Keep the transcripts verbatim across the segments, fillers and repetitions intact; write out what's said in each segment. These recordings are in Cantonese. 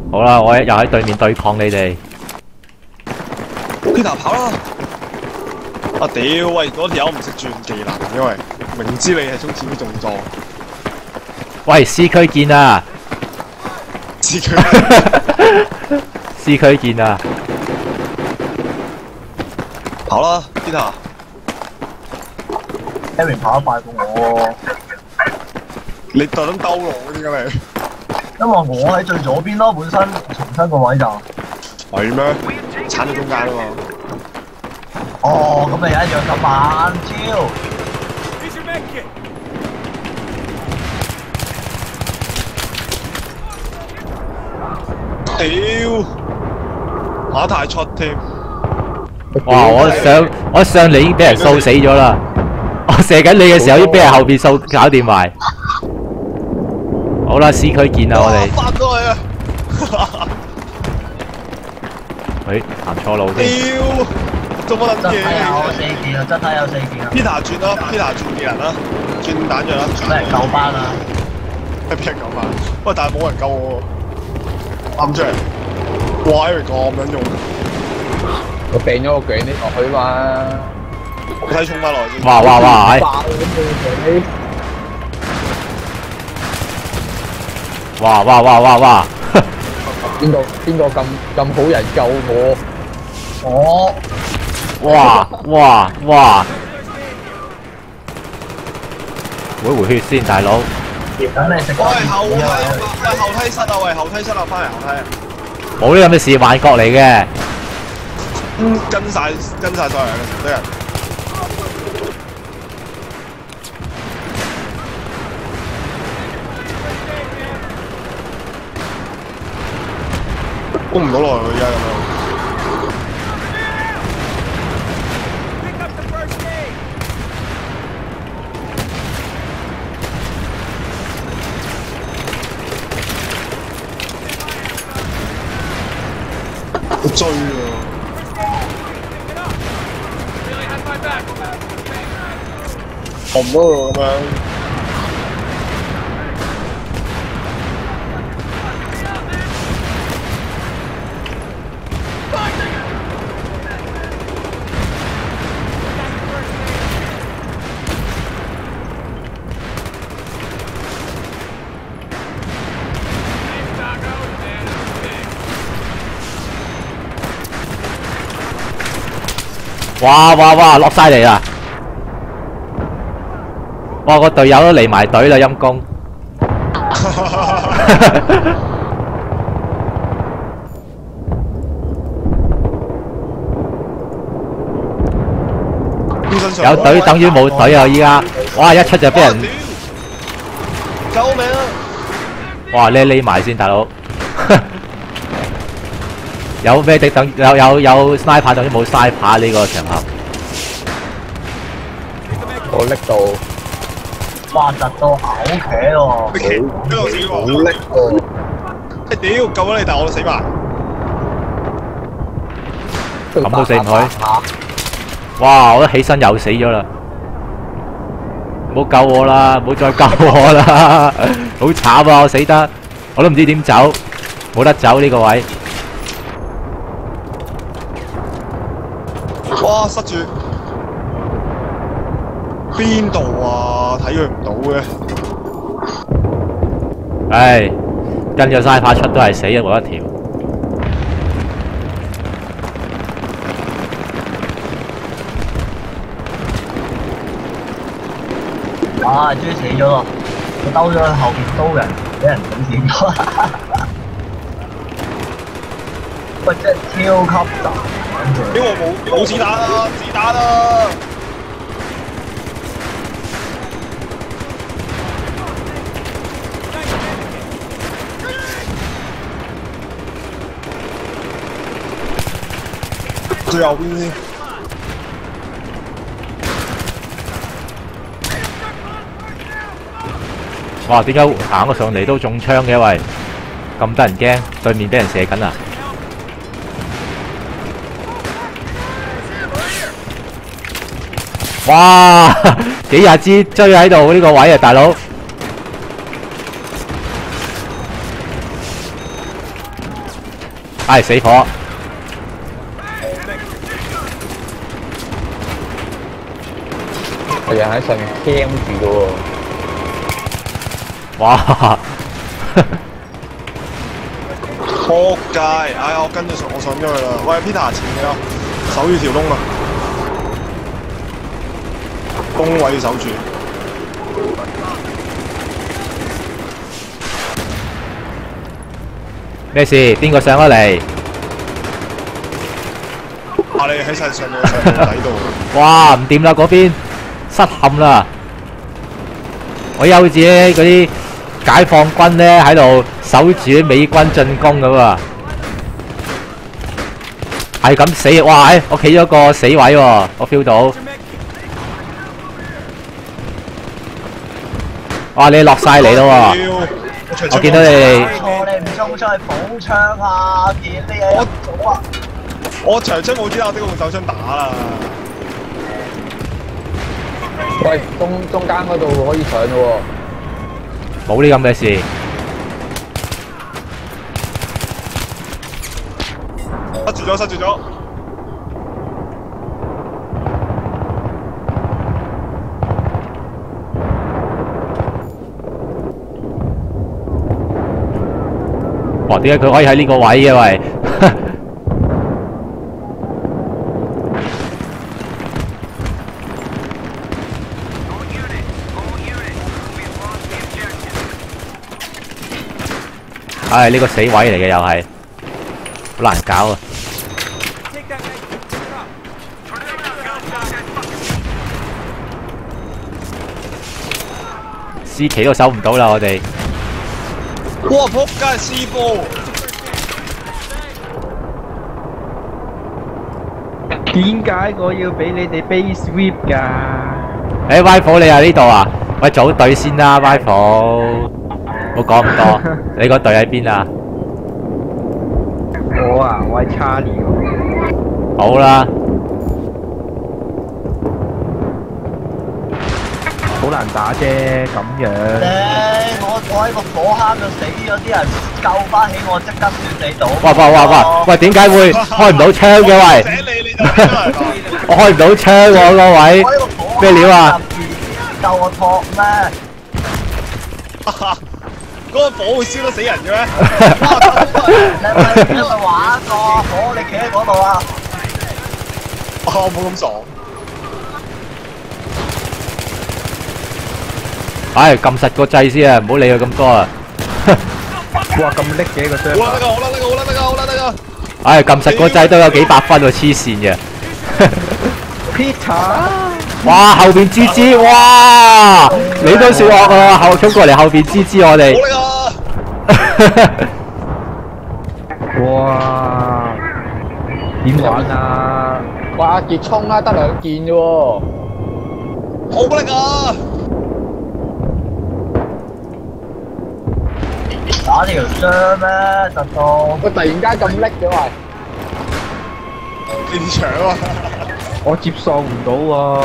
好啦，我又喺對面對抗你哋。 Peter 跑啦！啊屌喂，嗰條友唔識轉技能，因為明知你係中指嘅動作。 喂 ，C 區見啊 ！C 區 ，C 區見啊！ 跑啦 ，Peter。 Harry 跑得快過我喎。 你特登兜路嗰啲㗎你？ 因為我喺最左邊咯，本身重新個位就。 係咩？鏟到中間啊嘛。 哦，咁你一樣咁慢，超。 屌！馬太出添。 哇！我上我上你已經俾人掃死咗啦，我射緊你嘅時候已經俾人後邊掃搞掂埋。好啦 ，C 區見啦，我哋。 翻咗去啊！ 喂，行錯路添。 屌！做乜撚真嘢？ 係有四件啊！真係有四件啊 Peter 轉啦 ，Peter 轉技能啦，轉彈藥啦。 俾人救班啊！ 係俾人救翻。喂，但係冇人救我喎。啱出嚟。哇 ，Eric 咁撚用。 我掟咗個頸呢落去嘛。 我睇衝翻落去先。 哇哇哇！哎爆咁嘅頸。 哇哇哇哇哇！ 邊個邊個咁咁好人救我？ 我哇哇哇！回回血先，大佬。 等你食喂，後梯，喂後梯室啊，喂後梯室啊，翻嚟後梯啊。 冇呢咁嘅事，幻覺嚟嘅。 嗯，跟晒跟晒所有人，成堆人。攻唔到落去，而家咁樣。我追啊！學唔到喎咁樣。 哇哇哇！落晒嚟啦！哇，個隊友都嚟埋隊啦，陰公。有隊等於冇隊啊！依家，哇！一出就俾人， 救命啊！ 哇！你匿埋先，大佬。有咩的等有有有 sniper 等於冇 sniper 呢個場合。 我拎到， 哇！窒到嘔茄喎！ 邊度死好喎？ 拎喎！ 誒屌，救咗你，但係我死埋。 咁都死唔去？哇！我一起身又死咗啦！唔好救我啦！唔好再救我啦！好慘啊！我死得，我都唔知點走，冇得走呢個位。 哇！塞住邊度啊？睇佢唔到嘅。 唉，跟咗沙發出都係死一我一條。 啊！終於死咗咯！我兜咗去後邊刀人，俾人整死咗。喂，真係超級雜！ 屌我冇冇子彈啊！子彈啊！最後邊先。 哇！點解行咗上嚟都中槍嘅？喂，咁得人驚，對面俾人射緊啊！哇！幾廿支追喺度呢個位啊，大佬！ 唉死火！ 有人喺上面 cam 住嘅喎。 哇！ 仆街！唉，我跟咗上，我上咗去啦。喂 ，Peter 前面啊，守住條窿啊，窿位守住。 咩事？邊個上咗嚟？ 啊！你喺晒上面上面底度。 哇！唔掂啦，嗰邊失陷啦！我有自己嗰啲解放軍咧喺度守住啲美軍進攻咁啊！係咁死！哇！我企咗個死位喎，我 feel 到。哇！你落晒嚟咯喎！我見到你哋。 錯，你唔衝出去補槍啊！見啲嘢入咗啊！ 我長槍冇子彈，我都用手槍打啦。 喂，中中間嗰度可以上咯喎。冇呢咁嘅事。 塞住咗，塞住咗。 哇！點解佢可以喺呢個位嘅喂？唉，呢個死位嚟嘅又係，好難搞啊！C旗都守唔到啦，我哋。 哇！仆街 C 波。 點解我要俾你哋 base sweep 㗎？ 誒 ，Rifle 你喺呢度啊？喂，組隊先啦 ，Rifle。冇講咁多，你個隊喺邊啊？ 我啊，我係 Charlie 喎。 好啦， 好難打啫，咁樣。 誒，我我喺個火坑度死咗，啲人救翻起我，即刻算你到。 哇哇哇哇！喂，點解會開唔到槍嘅喂？我開唔到槍喎，各位。咩料啊？ 救我托咩？ 嗰個火會燒得死人嘅咩？ 你咪你咪玩個火，你企喺嗰度啊！ 哦，冇咁爽。 唉，撳實個掣先啊，唔好理佢咁多啊！ 哇，咁叻嘅個箱。 好啦，得㗎，好啦，得㗎，好啦，得㗎，好啦，得㗎。 唉，撳實個掣都有幾百分喎，黐線嘅。 Peter。 哇！後邊支支，哇！你都算惡啊！後衝過嚟後邊支支我哋。 哇！點玩啊？ 哇！傑衝啦，得兩件啫喎。 好力啊！ 打條箱咩？特到。 喂，突然間咁叻嘅喂。 連搶啊！ 我接受唔到喎。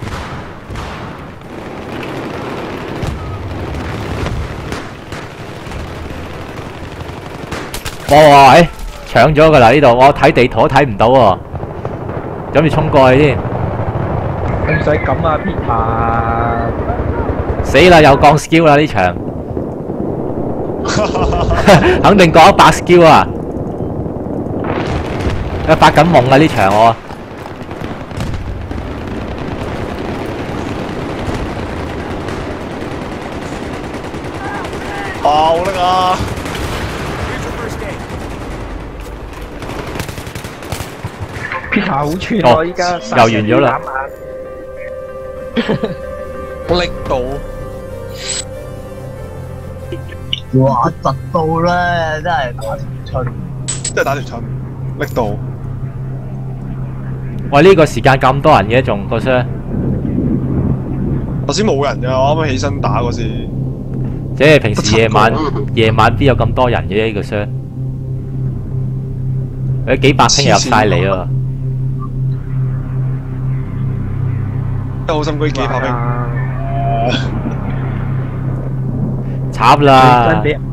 哇！誒，搶咗㗎啦呢度，我睇地圖都睇唔到喎，諗住衝過去添。 唔使咁啊 ，Peter！ 死啦，又降 skill 啦呢場，肯定降一百 skill 啊！一發緊夢啊呢場我。 啊，好叻啊 ！Peter 好串喎，依家又完咗啦。 力度， 哇！突到咧，真係打條春， 真係打條春，力度。 喂，呢個時間咁多人嘅仲個箱， 頭先冇人㗎，我啱啱起身打嗰時。 即係平時夜晚夜晚邊有咁多人嘅呢個箱？有幾百聽入晒嚟啊！ 真係好心機幾拍兵。 慘啦！